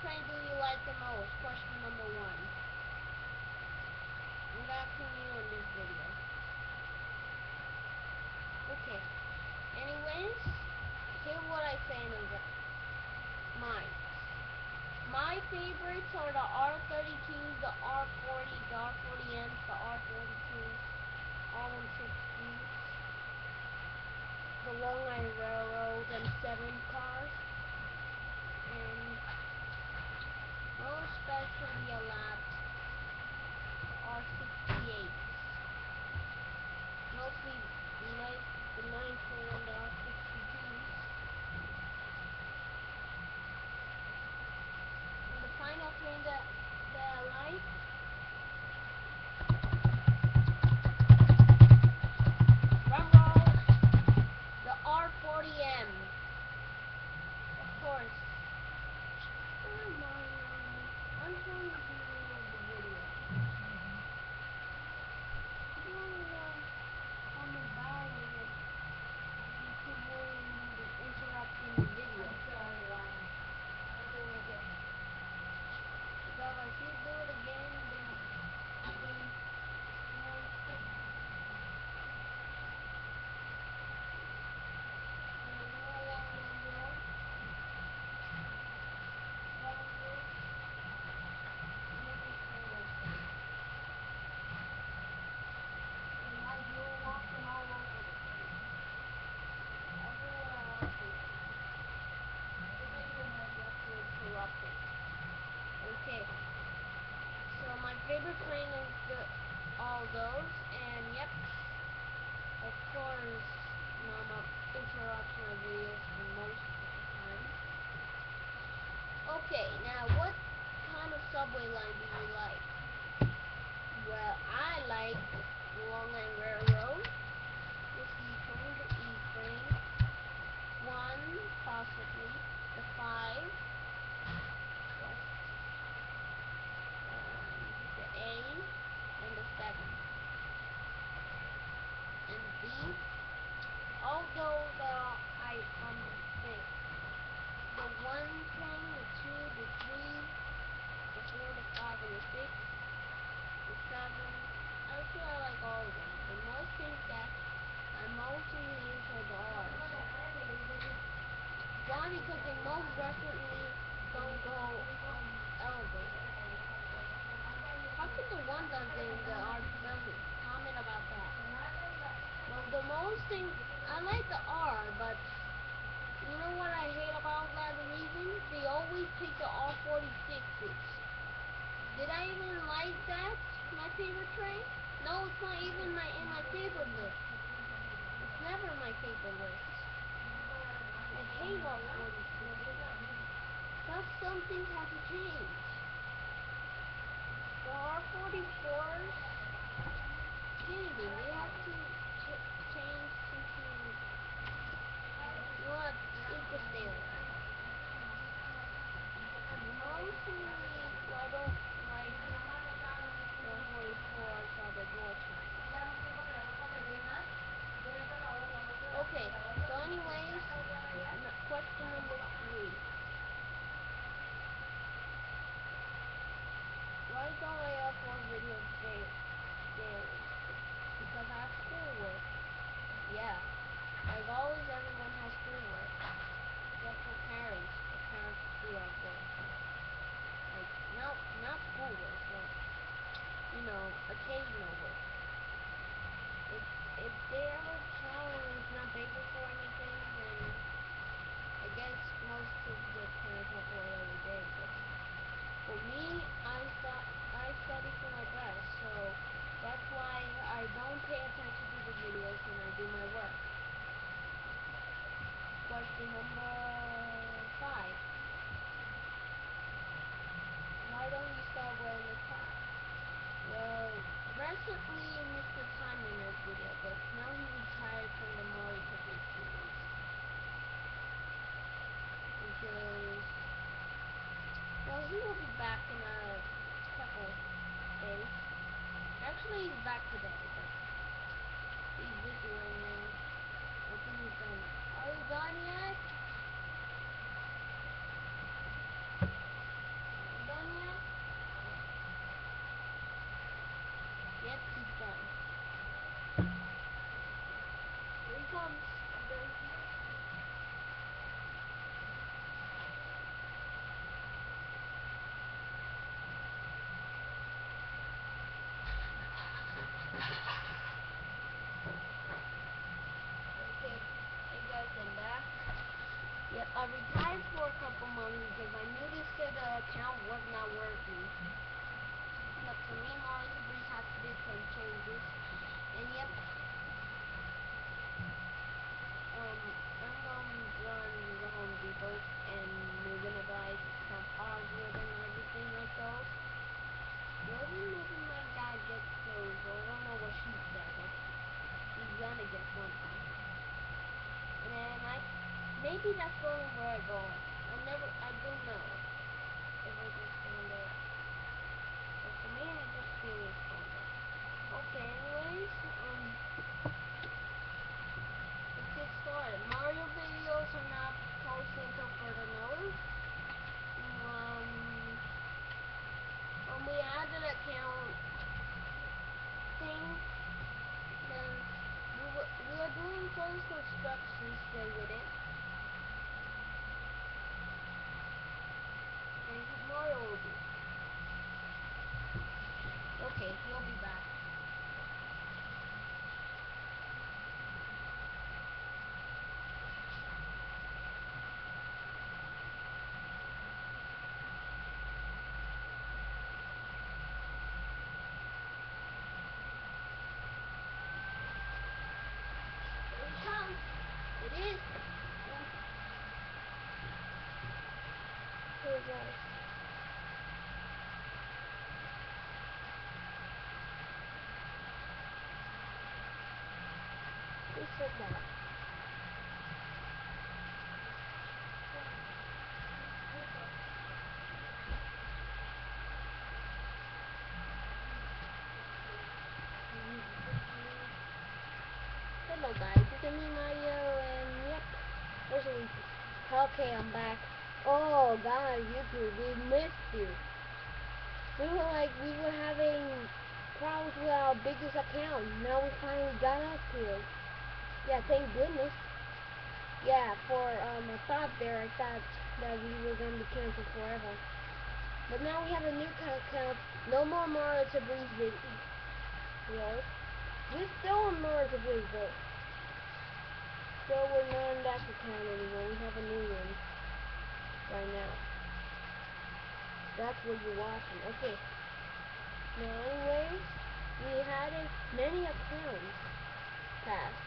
train do you like the most? Question number 1. I'm asking you in this video. Okay. Anyways, here's what I say in the mine. My favorites are the R32s, the R40s, the R40Ms, the R42s, R160s, the Long Line Railroad, and 7 cars, and most especially a lot R68s. Mostly like the 94 and the R62s. And the final train that I like, drum roll, the R40M. Of course. Come on, I'm trying to do the video. You don't comment about it. You keep interrupting the video. Because if you do it again, then okay, so my favorite train is all those, and yep, of course, Mama interrupts my videos most of the time. Okay, now what kind of subway line do you like? Well, I like the Long Line Railroad, the C train, the E train, 1 possibly, the 5, the A, and the 7, and the B. All those are the 1 train, the 2, the 3, the 4, the 5, and the 6, the 7. Actually, I like all of them. The most things that I mostly use are the R's. Why? Because they most definitely don't go on elevator. How come the 1 doesn't, the R doesn't? Comment about that. Well, the most thing, I like the R, but you know what I hate about that reason? They always pick the R46s. Did I even like that? My favorite train? No, it's not even in my favorite list. It's never my favorite list. I hate R46s. But some things have to change. The R44s, anything, they have to change something. You know what? It's the stay there. Mostly, I don't like the 44s or the dual trains. Okay, so anyways, question number 3. Why don't I upload videos daily? Because I have schoolwork. Yeah, like always, everyone has schoolwork. Except for parents. The parents do have work. Like, not schoolwork, but, you know, occasional work. If their child is not able for anything, then I guess most of the parents have work every day. But for me, I study for my best, so that's why I don't pay attention to the videos when I do my work. Question number 5. Why don't you start wearing a tie? Well, recently Mr. Time in this video, but now he retired from the Mario Kart series. Because, well, he will be back in a couple days. Actually, he's back today, but he's busy right now. I think he's done. Are you done yet? maybe that's going where I go. I don't know if I just going there. But for me, I just feel it's going there. Okay, anyways, let's get started. Mario videos are not posted until further notice. Um, when we add an account thing, then we are doing first instructions stay with it. And Mario will be. Okay, he'll be back. Here he comes. It is. Here he goes. Who said that? Hello guys, it's me Mario and yep, there's a reason. Okay, I'm back. Oh guys, YouTube, we missed you. We were having problems with our biggest account. Now we finally got up here. Yeah, thank goodness. Yeah, I thought that we were gonna be canceled forever. But now we have a new account. No more Mario to Breeze videos. We're still on Mario to Breeze though. So we're not on that account anymore. We have a new one right now. That's what you're watching. Okay. Now anyways, we had many accounts passed.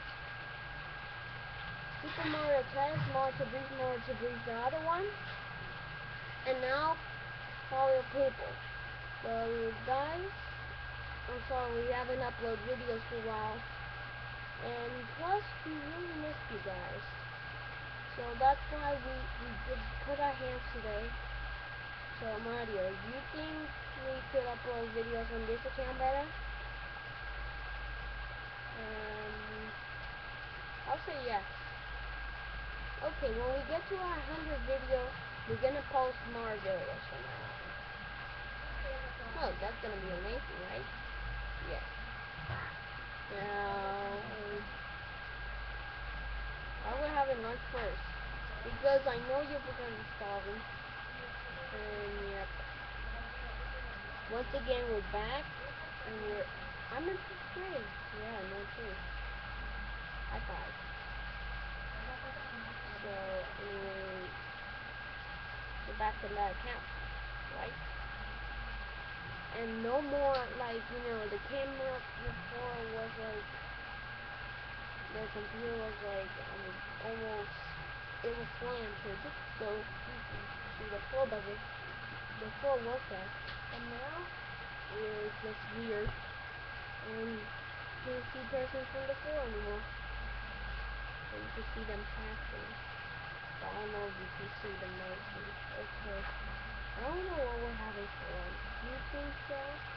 Super Mario Test, Mario to Breeze the other one. And now Mario People. So guys, I'm sorry we haven't uploaded videos for a while. And plus, we really missed you guys. So that's why we did put our hands today. So Mario, you think we could upload videos on this account better? I'll say yes. Okay, when we get to our 100 video, we're gonna post more videos from now on. Oh, that's gonna be amazing, right? Yes. Now, we're having lunch first because I know you're gonna be starving. And yep. Once again, we're back, and I'm in 5th grade. Yeah, no too. High five. So, anyway, we're back to that account, right? And no more, the camera before was the computer was almost, it was slanted, so you can see the floor buzzer. The floor was that. And now, it's just weird. And you can't see persons from the floor anymore. So you can see them passing. I don't know if you can see them nicely. Okay. I don't know what we're having for lunch. Do you think so?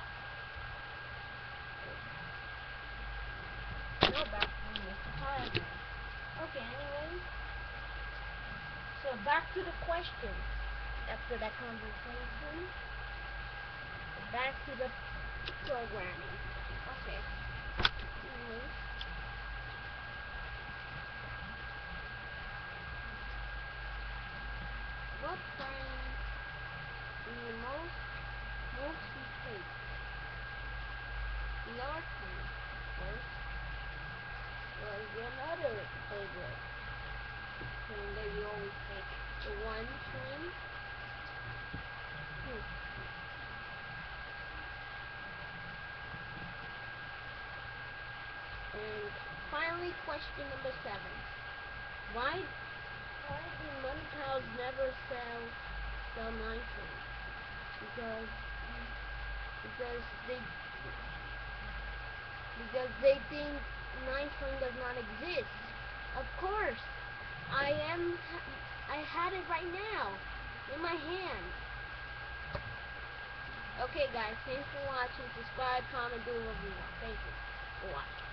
No, back to Mr. Time. Okay, anyways. So back to the question. After that conversation, back to the programming. Okay. Anyways. What friend do you mostly take? The art friend, of course. Or your other favorite friend that you always take? The one friend? And finally, question number 7. Why do Money Pals never sell Nitro? Because they think Nitro does not exist. Of course, I had it right now in my hand. Okay guys, thanks for watching. Subscribe, comment, do whatever you want. Thank you for watching.